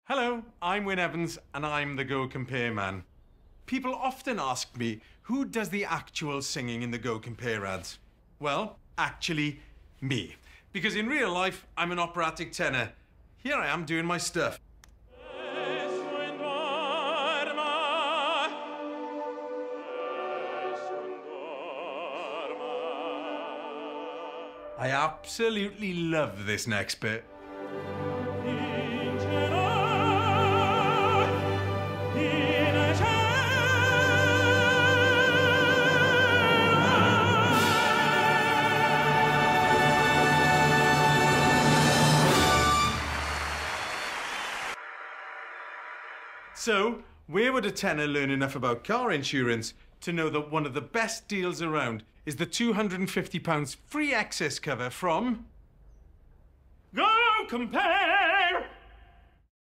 Hello, I'm Wyn Evans and I'm the GoCompare man. People often ask me, who does the actual singing in the GoCompare ads? Well, actually, me. Because in real life, I'm an operatic tenor. Here I am doing my stuff. I absolutely love this next bit. So, where would a tenor learn enough about car insurance to know that one of the best deals around is the £250 free excess cover from GoCompare?